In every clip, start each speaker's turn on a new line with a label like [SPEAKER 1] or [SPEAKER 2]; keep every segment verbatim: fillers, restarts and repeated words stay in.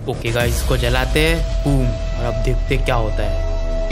[SPEAKER 1] Okay guys, इसको जलाते हैं, बूम, और अब देखते क्या होता है।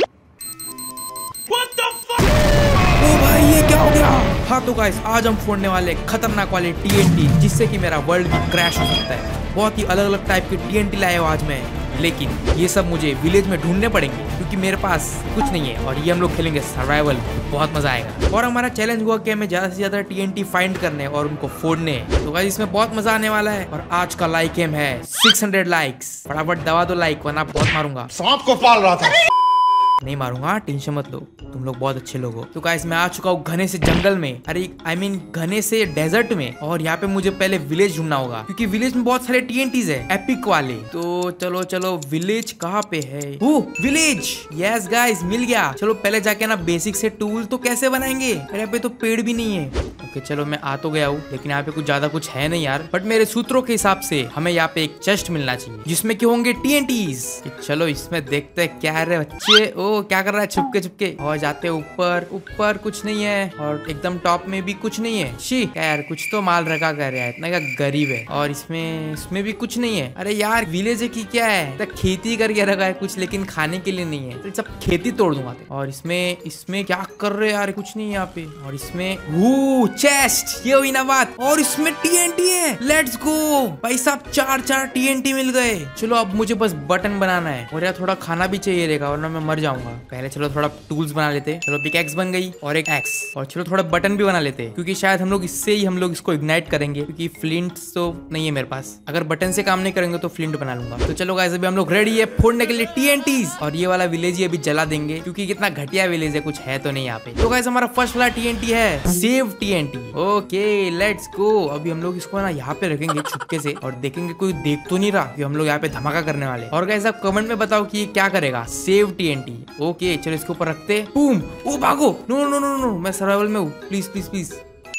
[SPEAKER 1] ओ भाई, ये क्या हो गया? हाँ तो गाइस, आज हम फोड़ने वाले खतरनाक वाले टीएनटी, जिससे कि मेरा वर्ल्ड भी क्रैश हो सकता है। बहुत ही अलग अलग टाइप के टीएनटी लाए हो आज मैं, लेकिन ये सब मुझे विलेज में ढूंढने पड़ेंगे क्योंकि मेरे पास कुछ नहीं है। और ये हम लोग खेलेंगे सर्वाइवल, बहुत मजा आएगा। और हमारा चैलेंज हुआ कि हमें ज्यादा से ज्यादा टीएनटी फाइंड करने और उनको फोड़ने। तो गाइस, इसमें बहुत मजा आने वाला है। और आज का लाइक एम है छह सौ लाइक्स। फटाफट दबा दो लाइक, वरना बहुत मारूंगा।
[SPEAKER 2] सांप को पाल रहा था।
[SPEAKER 1] नहीं मारूंगा, टेंशन मत लो, तुम लोग बहुत अच्छे लोग हो। तो गाइस, मैं आ चुका हूँ घने से जंगल में, अरे आई मीन घने से डेजर्ट में। और यहाँ पे मुझे पहले विलेज ढूंढना होगा क्योंकि विलेज में बहुत सारे टीएनटीज है, एपिक वाले। तो चलो चलो, विलेज कहाँ पे है? ओह, विलेज, यस गाइस, मिल गया। चलो पहले जाके ना बेसिक से टूल तो कैसे बनाएंगे। अरे यहाँ पे तो पेड़ भी नहीं है। ओके चलो, मैं आ तो गया हूँ, लेकिन यहाँ पे कुछ ज्यादा कुछ है नहीं यार। बट मेरे सूत्रों के हिसाब से हमें यहाँ पे एक चेस्ट मिलना चाहिए जिसमें कि होंगे टीएनटीज। चलो इसमें देखते हैं क्या है बच्चे। ओ, क्या कर रहा है? छुपके छुपके और जाते ऊपर। ऊपर कुछ नहीं है, और एकदम टॉप में भी कुछ नहीं है। शी यार, कुछ तो माल रखा कर रहा है, इतना क्या गरीब है। और इसमें इसमें भी कुछ नहीं है। अरे यार, विलेज है कि क्या है? तो खेती करके रखा है कुछ, लेकिन खाने के लिए नहीं है। तो सब खेती तोड़ दूंगा। और इसमें इसमें क्या कर रहे यार? कुछ नहीं है यहाँ पे। और इसमें वो चेस्ट, ये हुई ना बात। और इसमें टीएनटी है, लेट्स गो भाई साहब, चार चार टीएनटी मिल गए। चलो अब मुझे बस बटन बनाना है, और यार थोड़ा खाना भी चाहिए रहेगा, वरना मैं मर जाऊंगा। पहले चलो थोड़ा टूल्स बना लेते। चलो पिकैक्स बन गई और एक एक्स। और चलो थोड़ा बटन भी बना लेते, क्योंकि शायद हम लोग इससे ही हम लोग इसको इग्नाइट करेंगे, क्योंकि फ्लिंट तो नहीं है मेरे पास। अगर बटन से काम नहीं करेंगे तो फ्लिंट बना लूंगा। तो चलो गाइस, अभी हम लोग रेडी है फोड़ने के लिए टीएनटीज। और ये वाला विलेज ही अभी जला देंगे, क्योंकि कितना घटिया विलेज है, कुछ है तो नहीं यहाँ पे। तो गाइस, हमारा फर्स्ट वाला टीएनटी है save TNT. Okay let's go. अभी हम लोग इसको ना यहाँ पे रखेंगे छुपके से, और देखेंगे कोई देख तो नहीं रहा कि हम लोग यहाँ पे धमाका करने वाले। और गाइस, आप कमेंट में बताओ कि ये क्या करेगा। Save TNT. ओके चलो, इसके ऊपर रखते। बूम। ओ भागो, नो नो नो नो, मैं सर्वाइवल में हूँ, please please please.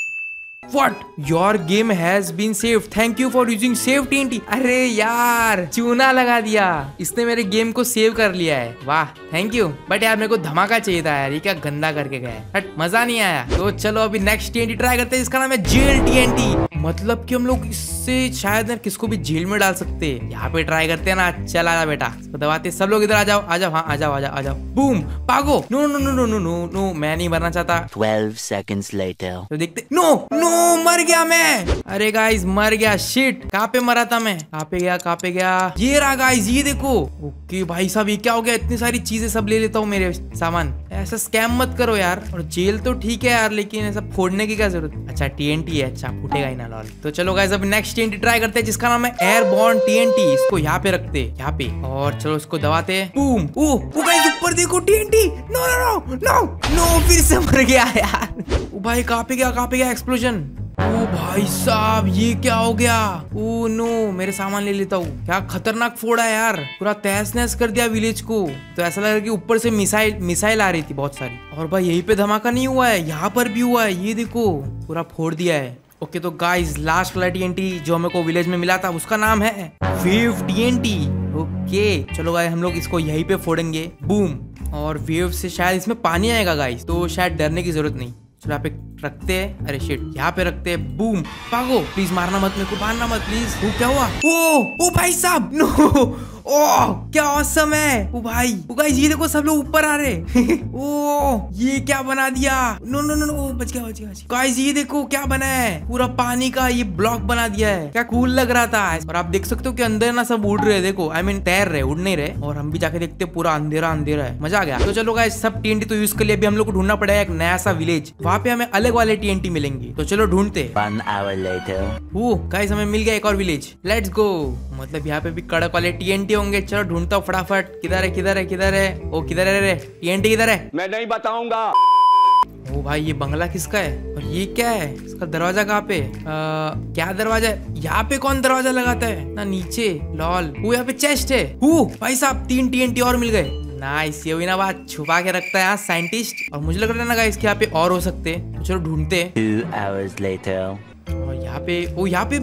[SPEAKER 1] What? Your game has been saved. Thank you for using save T N T. अरे यार, चूना लगा दिया, इसने मेरे गेम को सेव कर लिया है। वाह, थैंक यू। बट यार, मेरे को धमाका चाहिए था यार, ये क्या गंदा करके गया है। हट, मजा नहीं आया। तो चलो अभी नेक्स्ट टीएनटी ट्राई करते हैं, इसका नाम है जेल टीएनटी। मतलब कि हम लोग इससे शायद ना किसको भी जेल में डाल सकते हैं। यहाँ पे ट्राई करते हैं ना। चल आजा बेटा, इसको दबाते। सब लोग इधर आ जाओ, आ जाओ, हाँ आ जाओ, आ जाओ, आ जाओ। बूम, भागो। No no no no no no no, मैं नहीं मरना चाहता।
[SPEAKER 3] Twelve seconds later.
[SPEAKER 1] तो देखते। नो नो, मर गया मैं। अरे गाइस, मर गया। शिट, कहाँ पे मरा था मैं? कहाँ पे गया, कहाँ पे गया? ये रहा गाइस, ये देखो। ओके भाई साहब, ये क्या हो गया? इतनी सारी चीजें सब ले लेता हूँ, मेरे सामान। ऐसा स्कैम मत करो यार। और जेल तो ठीक है यार, लेकिन ऐसा फोड़ने की क्या जरूरत? अच्छा टीएनटी है, अच्छा फूटेगा ही ना लॉल। तो चलो गाइस, अब नेक्स्ट टीएनटी ट्राई करते हैं, जिसका नाम है एयरबॉर्न टीएनटी। इसको यहाँ पे रखते, यहाँ पे। और चलो इसको दबाते। बूम। ओ गाइस, ऊपर देखो TNT. No no no no no, फिर से मर गया यार। ओ भाई, कहाँ पे गया, कहाँ पे गया एक्सप्लोजन? ओ भाई साहब, ये क्या हो गया? ओ नो, मेरे सामान ले लेता हूँ। क्या खतरनाक फोड़ा है यार, पूरा तहस नहस कर दिया विलेज को। तो ऐसा लग रहा है कि ऊपर से मिसाइल मिसाइल आ रही थी बहुत सारी। और भाई, यहीं पे धमाका नहीं हुआ है, यहाँ पर भी हुआ है, ये देखो, पूरा फोड़ दिया है। ओके तो गाइस, लास्ट वाला टीएनटी जो हमें को विलेज में मिला था, उसका नाम है वेव टीएनटी। ओके चलो गाइस, हम लोग इसको यहीं पे फोड़ेंगे। बूम। और वेव से शायद इसमें पानी आएगा गाइस, तो शायद डरने की जरूरत नहीं। चलो यहाँ पे रखते हैं। अरे शिट, यहाँ पे रखते हैं। बूम, भागो। प्लीज मारना मत मेरे को, मारना मत प्लीज। वो क्या हुआ? ओ ओ भाई साहब, नो। ओ क्या औसम है। ओ भाई, ओ गाइस, ये देखो, सब लोग ऊपर आ रहे। ओ ये क्या बना दिया? नो नो नो नो, बच गया, बच गया। गाइस, ये देखो क्या बना है, पूरा पानी का ये ब्लॉक बना दिया है। क्या कूल लग रहा था। और आप देख सकते हो कि अंदर ना सब उड़ रहे, देखो, आई मीन तैर रहे, उड़ नहीं रहे। और हम भी जाके देखते, पूरा अंधेरा अंधेरा है, मजा आ गया। तो चलो गाइस, सब टीएनटी तो यूज कर लिया, अभी हम लोग को ढूंढना पड़ेगा एक नया सा विलेज, वहाँ पे हमें अलग वाले टीएनटी मिलेंगे। तो चलो ढूंढते।
[SPEAKER 3] One hour later.
[SPEAKER 1] Oh guys, हमें मिल गया एक और विलेज, लेट्स गो। मतलब यहाँ पे भी कड़क वाले टीएनटी होंगे। चलो ढूंढता हूँ फटाफट। किधर है, किधर है, किधर है? ओ किधर है रे? टीएनटी किधर है?
[SPEAKER 2] मैं नहीं बताऊंगा।
[SPEAKER 1] ओ भाई, ये बंगला किसका है? और ये क्या है? इसका दरवाजा कहाँ पे? आ, क्या दरवाजा है? यहाँ पे कौन दरवाजा लगाता है ना? नीचे लॉल। वो यहाँ पे चेस्ट है। ओ भाई साहब, तीन टीएनटी और मिल गए। नाइस, ये हुई ना बात, छुपा के रखता है यहाँ साइंटिस्ट। और मुझे लग रहा है ना गाइस कि यहाँ पे और हो सकते हैं, तो चलो ढूंढते हैं।
[SPEAKER 3] Two hours later.
[SPEAKER 1] और यहाँ पे, ओ यहाँ पे भी है।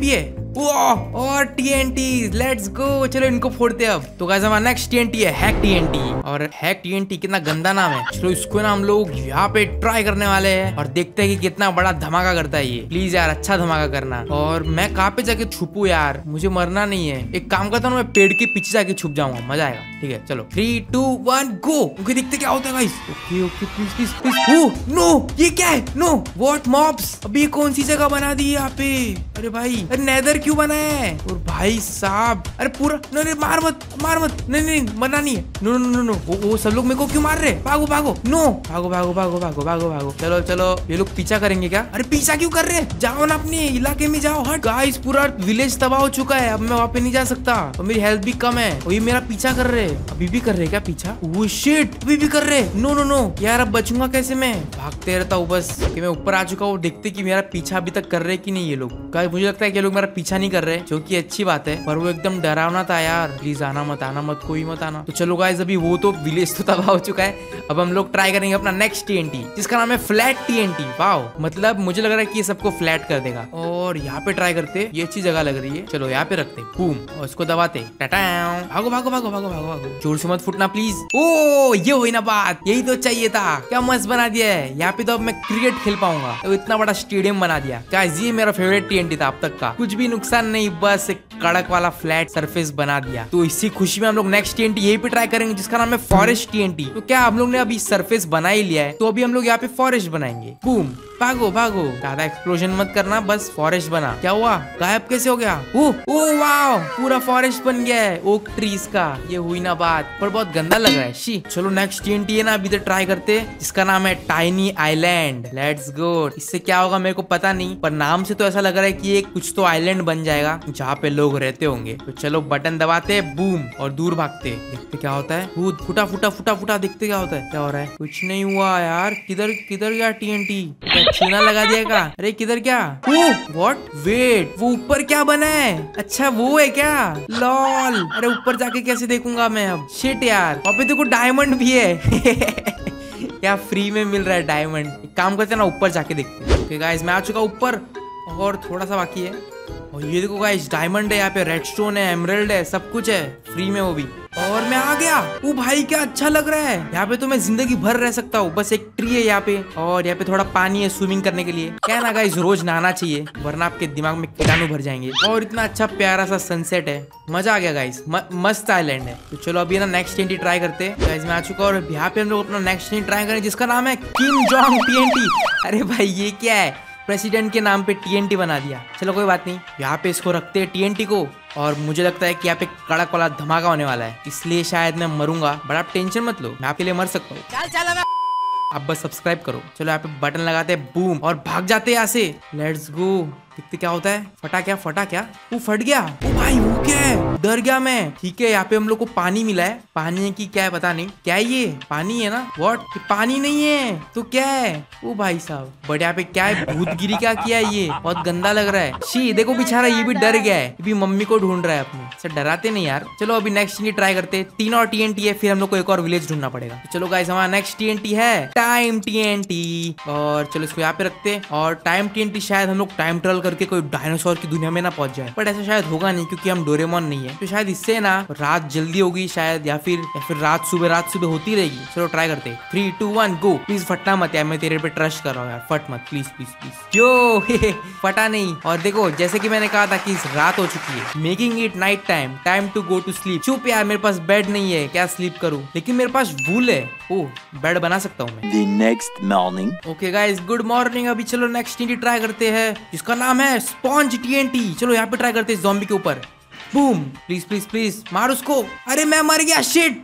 [SPEAKER 1] और टीएनटी, लेट्स गो। चलो इनको फोड़ते अब। तो गाइस हमारा नेक्स्ट टीएनटी है हैक टीएनटी। और हैक टीएनटी कितना गंदा नाम है। चलो इसको ना हम लोग यहाँ पे ट्राई करने वाले हैं और देखते हैं कि कितना बड़ा धमाका करता है ये। प्लीज यार अच्छा धमाका करना। और मैं कहाँ पे जाके छुपू यार, मुझे मरना नहीं है। एक काम करता हूँ, मैं पेड़ के पीछे जाके छुप जाऊंगा, मजा आएगा। ठीक है चलो three two one go. Okay देखते क्या होता है guys. Okay okay please please please. Oh no, ये क्या है? नो व्हाट मॉब्स, अभी कौन सी जगह बना दी है यहाँ पे? अरे भाई, अरे नेदर क्यों बना है? और भाई साहब, अरे पूरा नहीं नहीं, मार मत मार मत, नहीं नहीं मरना नहीं है। नो नो नो नो, वो, वो सब लोग मेरे को क्यों मार रहे? भागो भागो, नो भागो भागो भागो भागो भागो भागो। चलो चलो, ये लोग पीछा करेंगे क्या? अरे पीछा क्यों कर रहे? जाओ ना अपने इलाके में जाओ। हट गाइस, पूरा विलेज तबाह हो चुका है, अब मैं वहाँ पे नहीं जा सकता और मेरी हेल्थ भी कम है। और ये मेरा पीछा कर रहे, अभी भी कर रहे क्या पीछा? ओह शिट, अभी भी कर रहे। नो नो नो यार, अब बचूंगा कैसे मैं? भागते रहता हूँ बस कि मैं ऊपर आ चुका हूँ। देखते कि मेरा पीछा अभी तक कर रहे कि नहीं ये लोग। गाइस मुझे लगता है कि ये लोग मेरा पीछा नहीं कर रहे, जो कि अच्छी बात है, पर वो एकदम डरावना था यार। प्लीज आना मत, आना मत, कोई मत आना। तो चलो गाइस, अभी वो तो विलेज तो तबाह हो चुका है। अब हम लोग ट्राई करेंगे अपना नेक्स्ट टीएनटी, जिसका नाम है फ्लैट टीएनटी। वाओ, मतलब मुझे लग रहा है कि ये सबको फ्लैट कर देगा। और यहाँ पे ट्राई करते, ये अच्छी जगह लग रही है। चलो यहाँ पे रखते, बूम, और इसको दबाते। भागो भागो भागो भागो भागो भागो, जोर से मत फूटना प्लीज। ओ ये हुई ना बात, यही तो चाहिए था। क्या मस्त बना दिया है यहाँ पे, तो अब मैं क्रिकेट खेल पाऊंगा। तो इतना बड़ा स्टेडियम बना दिया। गाइस ये मेरा फेवरेट टीएनटी था अब तक का, कुछ भी नुकसान नहीं, बस एक कड़क वाला फ्लैट सरफेस बना दिया। तो इसी खुशी में हम लोग नेक्स्ट टीएनटी यही पे ट्राई करेंगे, जिसका नाम है फॉरेस्ट टीएनटी। तो क्या हम लोग ने अभी सरफेस बना ही लिया है, तो अभी हम लोग यहाँ पे फॉरेस्ट बनाएंगे। बूम, भागो भागो, ज्यादा एक्सप्लोजन मत करना, बस फॉरेस्ट बना। क्या हुआ, गायब कैसे हो गया? ओह ओह वाओ, पूरा फॉरेस्ट बन गया है ओक ट्रीज का। ये हुई ना बात, पर बहुत गंदा लग रहा है। शी, चलो नेक्स्ट टीएनटी है ना, अभी तो ट्राई करते, जिसका नाम है टाइनी आइलैंड। Let's go. इससे क्या होगा मेरे को पता नहीं, पर नाम से तो ऐसा लग रहा है कि एक कुछ तो आइलैंड बन जाएगा जहाँ पे लोग रहते होंगे। तो चलो बटन दबाते, बूम, और दूर भागते, देखते क्या होता है। फुटा फुटा फुटा फुटा, देखते क्या होता है। क्या हो रहा है? कुछ नहीं हुआ यार। किधर किधर गया टीएनटी? चूना लगा दिया का? अरे किधर क्या? व्हाट, वेट, वो ऊपर क्या बना है? अच्छा वो है क्या? लॉल, अरे ऊपर जाके कैसे देखूंगा मैं अब? शिट यार, वहाँ पे देखो डायमंड भी है। क्या फ्री में मिल रहा है डायमंड? एक काम करते ना, ऊपर जाके देखते हैं। ओके गाइस, मैं आ चुका ऊपर और थोड़ा सा बाकी है। और ये देखो गाइस, डायमंड है यहाँ पे, रेडस्टोन है, एमराल्ड है, सब कुछ है फ्री में वो भी। और मैं आ गया। ओ भाई क्या अच्छा लग रहा है यहाँ पे, तो मैं जिंदगी भर रह सकता हूँ। बस एक ट्री है यहाँ पे, और यहाँ पे थोड़ा पानी है स्विमिंग करने के लिए। क्या ना गाइस, रोज नहाना चाहिए, वरना आपके दिमाग में कीटाणु भर जाएंगे। और इतना अच्छा प्यारा सा सनसेट है, मजा आ गया गाइस, मस्त आइलैंड है। तो चलो अभी ना नेक्स्ट टीएनटी ट्राई करते हैं। गाइस मैं आ चुका हूँ, और यहाँ पे हम लोग अपना नेक्स्ट टीएनटी ट्राई करें, जिसका नाम है किम जोंग टीएनटी। अरे भाई ये क्या है, प्रेसिडेंट के नाम पे टीएनटी बना दिया। चलो कोई बात नहीं, यहाँ पे इसको रखते हैं टीएनटी को। और मुझे लगता है कि यहाँ पे कड़क वाला धमाका होने वाला है, इसलिए शायद मैं मरूंगा, बट आप टेंशन मत लो, मैं आपके लिए मर सकता हूँ। चल चल, आप बस सब्सक्राइब करो। चलो यहाँ पे बटन लगाते हैं, बूम, और भाग जाते हैं यहाँ से। लेट्स गो, देखते क्या होता है। फटा क्या, फटा क्या? वो फट गया। ओ भाई वो क्या है, डर गया मैं। ठीक है, यहाँ पे हम लोग को पानी मिला है। पानी है कि क्या है पता नहीं। क्या है ये? पानी है ना? व्हाट, पानी नहीं है तो क्या है? ओ भाई साहब, बट यहाँ पे क्या है, भूतगिरी क्या किया है? ये बहुत गंदा लग रहा है। शी, देखो बेचारा ये भी डर गया है, ये भी मम्मी को ढूंढ रहा है अपनी। सर डराते नहीं यार। चलो अभी नेक्स्ट ट्राई करते। तीन और टीएनटी है, फिर हम लोग को एक और विलेज ढूंढना पड़ेगा। तो चलो गाइस, हमारा नेक्स्ट टीएनटी है टाइम टीएनटी। और चलो इसको यहाँ पे रखते। और टाइम टीएनटी शायद हम लोग टाइम ट्रेवल करके कोई डायनासोर की दुनिया में ना पहुंच जाए, बट ऐसा शायद होगा नहीं, क्योंकि हम डोरेमोन नहीं है। तो शायद इससे ना रात जल्दी होगी शायद, या फिर या फिर रात सुबह रात सुबह होती रहेगी। चलो ट्राई करते। Three two one go. Please फटना मत यार, मैं तेरे पे ट्रस्ट कर रहा हूँ यार, फट मत प्लीज प्लीज प्लीज। यो फटा नहीं। और देखो, जैसे कि मैंने कहा था कि रात हो चुकी है, making it night time, time to go to sleep. चुप यार, मेरे पास बेड नहीं है, क्या स्लीप करूँ? लेकिन मेरे पास वूल है, ओ बेड बना सकता हूँ मैं।
[SPEAKER 3] The next morning.
[SPEAKER 1] Okay guys, good morning. अभी चलो नेक्स्ट टीएनटी ट्राई करते हैं, जिसका नाम है स्पॉन्ज टीएनटी। चलो यहाँ पे ट्राई करते हैं, ज़ॉम्बी के ऊपर। बूम, प्लीज प्लीज प्लीज मार उसको। अरे मैं मर गया, शिट।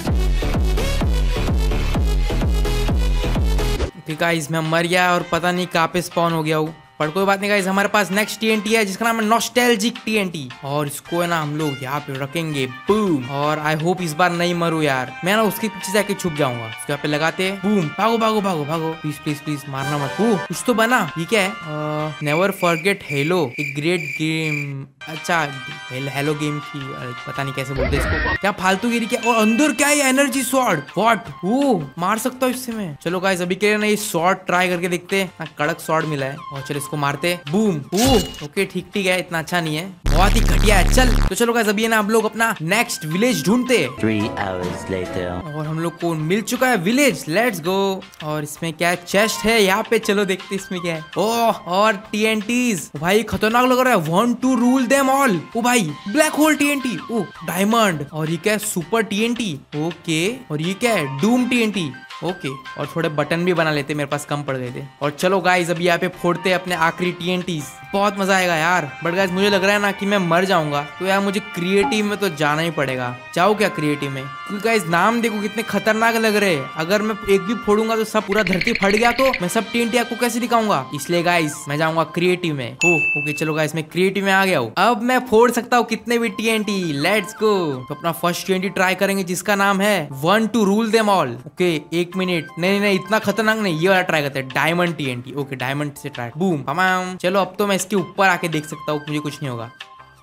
[SPEAKER 1] गाइस मैं मर गया और पता नहीं कहाँ पे स्पॉन हो गया हूँ, पर कोई बात नहीं गाइस। हमारे पास नेक्स्ट टीएनटी है, जिसका नाम है नॉस्टैल्जिक टीएनटी। और इसको है ना हम लोग यहाँ पे रखेंगे, बूम। और आई होप इस बार नहीं मरूं यार, मैं ना उसके पीछे जाके छुप जाऊंगा। इसको यहाँ पे लगाते हैं, बूम। भागो भागो भागो भागो, प्लीज प्लीज प्लीज मारना मत। ओ कुछ तो बना, ये क्या है? नेवर फॉरगेट हेलो, एक ग्रेट गेम। अच्छा, हेलो गेम की पता नहीं कैसे बोलते इसको। क्या फालतू गिरी क्या? और अंदर क्या है? Energy sword. व्हाट? ओ मार सकता हूँ इससे मैं। चलो गाइस, अभी के लिए ना ये स्वॉर्ड ट्राई करके देखते हैं। कड़क स्वॉर्ड मिला है, और चलो इसको मारते। बूम। ओ ओके, ठीक ठीक है, इतना अच्छा नहीं है, बहुत ही घटिया है। चल तो चलो गाइस अभी है ना हम लोग अपना नेक्स्ट विलेज ढूंढते हैं।
[SPEAKER 3] Three hours later.
[SPEAKER 1] और हम लोग को मिल चुका है विलेज, लेट्स गो। और इसमें क्या है, चेस्ट है यहाँ पे, चलो देखते इसमें क्या है। ओह और टीएनटीज, भाई खतरनाक लग रहा है। One to rule them all. ओ भाई ब्लैक होल टीएनटी, ओ डायमंड। और ये क्या है, सुपर टीएनटी, ओके। और ये क्या है, डूम टीएनटी, ओके। और थोड़े बटन भी बना लेते, मेरे पास कम पड़ गए थे। और चलो गाइस अभी यहाँ पे फोड़ते हैं अपने आखिरी टीएनटीज। बहुत मजा आएगा यार। बट गाइस मुझे लग रहा है ना कि मैं मर जाऊंगा, तो यार मुझे क्रिएटिव में तो जाना ही पड़ेगा। जाओ क्या क्रिएटिव में, क्योंकि गाइस नाम देखो कितने खतरनाक लग रहे हैं। अगर मैं एक भी फोड़ूंगा तो सब पूरा धरती फट गया, तो मैं सब टीएनटी आपको कैसे दिखाऊंगा। इसलिए गाइस मैं जाऊंगा क्रिएटिव में। ओ, ओके चलो गाइस मैं क्रिएटिव में आ गया हूँ। अब मैं फोड़ सकता हूँ कितने भी टीएनटी, लेट्स गो। तो अपना फर्स्ट टीएनटी ट्राई करेंगे जिसका नाम है one to rule them all. Okay एक मिनट, नहीं नहीं इतना खतरनाक नहीं, ये वाला ट्राई करते हैं, डायमंड टीएनटी। ओके डायमंड से ट्राई, बूम तमाम। चलो अब तो मैं इसके ऊपर आके देख सकता हूँ, मुझे कुछ नहीं होगा।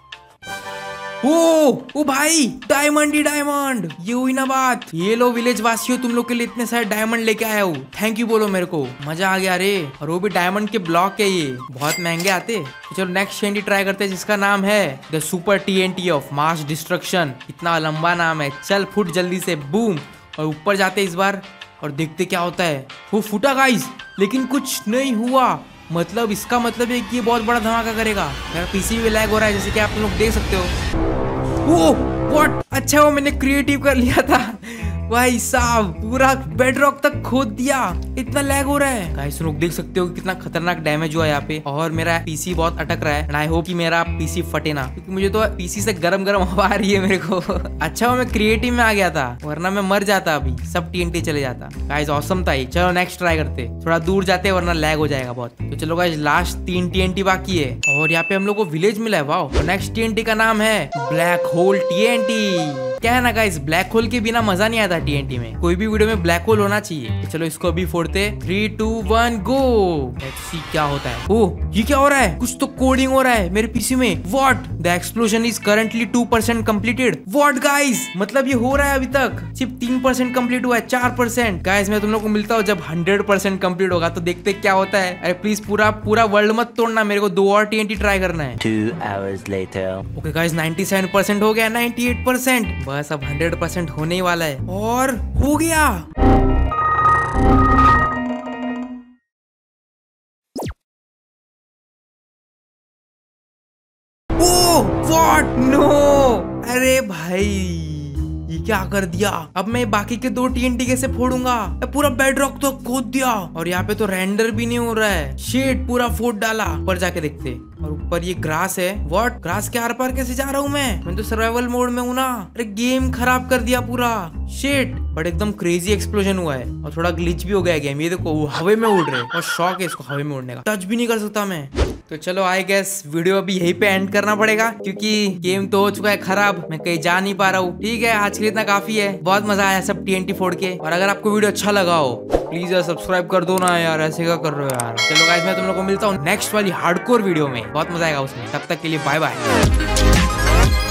[SPEAKER 1] ओ ओ भाई डायमंड ही डायमंड, ये हुई ना बात। ये लो विलेज वासियों, तुम लोग के लिए इतने सारे डायमंड लेके आया हूँ, थैंक यू बोलो मेरे को, मजा आ गया रे। और वो भी डायमंड के ब्लॉक है, ये बहुत महंगे आते। तो चलो नेक्स्ट टीएनटी ट्राई करते हैं जिसका नाम है the super TNT of mass destruction. इतना लंबा नाम है, चल फुट जल्दी से, बूम। और ऊपर जाते इस बार और देखते क्या होता है। वो फूटा गाइस, लेकिन कुछ नहीं हुआ। मतलब इसका मतलब है कि ये बहुत बड़ा धमाका करेगा। मेरा पीसी भी लैग हो रहा है, जैसे कि आप लोग देख सकते हो। ओह व्हाट, अच्छा वो मैंने क्रिएटिव कर लिया था भाई साहब, पूरा बेडरॉक तक खोद दिया, इतना लैग हो रहा है। गाइस लोग देख सकते हो कि कितना खतरनाक डैमेज हुआ यहाँ पे। और मेरा पीसी बहुत अटक रहा है, एंड आई होप कि मेरा पीसी फटे ना, क्योंकि मुझे तो पीसी से गरम गरम हवा आ रही है मेरे को। अच्छा वो मैं क्रिएटिव में आ गया था, वरना मैं मर जाता, अभी सब टीएनटी चले जाता। गाइस ऑसम था ये। चलो नेक्स्ट ट्राई करते, थोड़ा दूर जाते वरना लैग हो जाएगा बहुत। तो चलो गाइस लास्ट तीन टीएनटी बाकी है, और यहाँ पे हम लोग को विलेज मिला है। वाओ, तो नेक्स्ट टीएनटी का नाम है ब्लैक होल टीएनटी। क्या है ना गाइस, ब्लैक होल के बिना मजा नहीं आता टीएनटी में, कोई भी वीडियो में ब्लैक होल होना चाहिए। तो चलो इसको अभी फोड़ते, three two one go. Let's see क्या होता है। ओह ये क्या हो रहा है, कुछ तो कोडिंग हो रहा है मेरे पीसी में। What, the explosion is currently two percent completed. What guys, मतलब ये हो रहा है अभी तक, सिर्फ तीन परसेंट कम्प्लीट हुआ है, चार परसेंट। गाइस मैं तुम लोग को मिलता हूँ जब हंड्रेड परसेंट कम्प्लीट होगा, तो देखते क्या होता है। अरे प्लीज पूरा पूरा वर्ल्ड मत तोड़ना, मेरे को दो और टीएनटी ट्राई करना है।
[SPEAKER 3] Two hours later.
[SPEAKER 1] Okay guys ninety seven percent हो गया, नाइंटी एट परसेंट, बस अब हंड्रेड परसेंट होने ही वाला है। और हो गया। ओह व्हाट, नो, अरे भाई ये क्या कर दिया। अब मैं बाकी के दो टीएनटी कैसे फोड़ूंगा, पूरा बेडरॉक तो खोद दिया। और यहाँ पे तो रेंडर भी नहीं हो रहा है, शेड पूरा फोड़ डाला। ऊपर जाके देखते, और ऊपर ये ग्रास है। व्हाट, ग्रास के आर पार कैसे जा रहा हूँ मैं मैं तो सर्वाइवल मोड में हूँ ना। अरे गेम खराब कर दिया पूरा, शेट। बट एकदम क्रेजी एक्सप्लोजन हुआ है, और थोड़ा ग्लिच भी हो गया गेम। ये देखो वो हवा में उड़ रहे, और शौक है इसको हवा में उड़ने का, टच भी नहीं कर सकता मैं। तो चलो आई गेस वीडियो अभी यहीं पे एंड करना पड़ेगा, क्योंकि गेम तो हो चुका है खराब, मैं कहीं जा नहीं पा रहा हूँ। ठीक है, आज के लिए इतना काफी है, बहुत मजा आया सब टीएनटी फोड़ के। और अगर आपको वीडियो अच्छा लगा हो प्लीज यार सब्सक्राइब कर दो ना यार, ऐसे क्या कर रहे हो यार। चलो गाइस मैं तुम लोग को मिलता हूँ नेक्स्ट वाली हार्डकोर वीडियो में, बहुत मजा आएगा उसमें। तब तक के लिए बाय बाय।